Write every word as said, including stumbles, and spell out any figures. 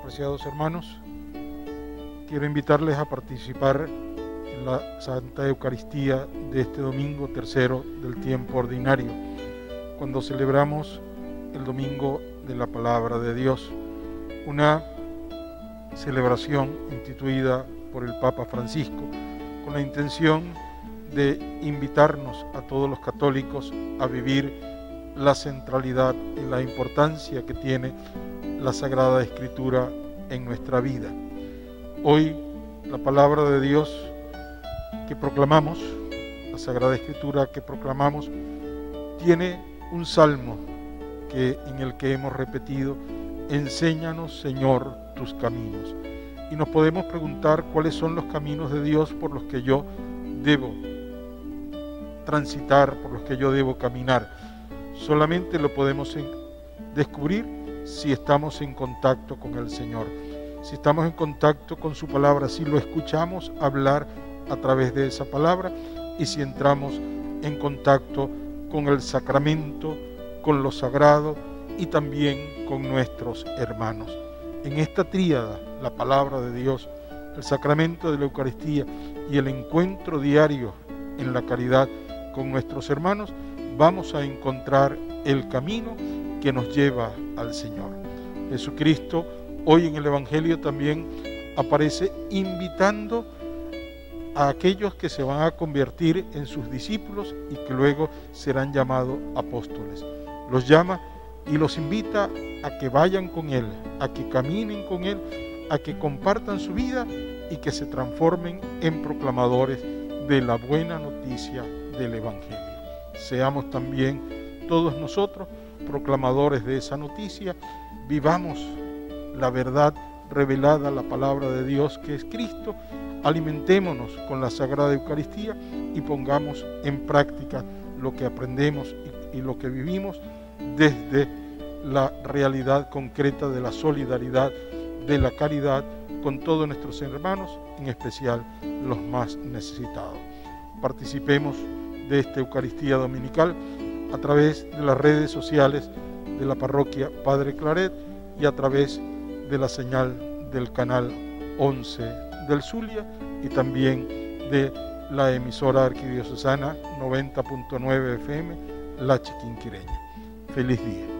Apreciados hermanos, quiero invitarles a participar en la Santa Eucaristía de este domingo tercero del tiempo ordinario, cuando celebramos el Domingo de la Palabra de Dios, una celebración instituida por el Papa Francisco con la intención de invitarnos a todos los católicos a vivir la centralidad y la importancia que tiene la Sagrada Escritura en nuestra vida. Hoy la palabra de Dios que proclamamos, la Sagrada Escritura que proclamamos, tiene un salmo que, en el que hemos repetido: enséñanos, Señor, tus caminos. Y nos podemos preguntar cuáles son los caminos de Dios por los que yo debo transitar, por los que yo debo caminar. Solamente lo podemos descubrir si estamos en contacto con el Señor, si estamos en contacto con su palabra, si lo escuchamos hablar a través de esa palabra y si entramos en contacto con el sacramento, con lo sagrado y también con nuestros hermanos. En esta tríada, la palabra de Dios, el sacramento de la Eucaristía y el encuentro diario en la caridad con nuestros hermanos, vamos a encontrar el camino que nos lleva al Señor. Jesucristo hoy en el Evangelio también aparece invitando a aquellos que se van a convertir en sus discípulos y que luego serán llamados apóstoles. Los llama y los invita a que vayan con Él, a que caminen con Él, a que compartan su vida y que se transformen en proclamadores de la buena noticia del Evangelio. Seamos también todos nosotros proclamadores de esa noticia, vivamos la verdad revelada, la palabra de Dios que es Cristo, alimentémonos con la Sagrada Eucaristía y pongamos en práctica lo que aprendemos y, y lo que vivimos desde la realidad concreta de la solidaridad, de la caridad con todos nuestros hermanos, en especial los más necesitados. Participemos de esta Eucaristía dominical a través de las redes sociales de la parroquia Padre Claret y a través de la señal del canal once del Zulia y también de la emisora arquidiocesana noventa punto nueve F M, La Chiquinquireña. Feliz día.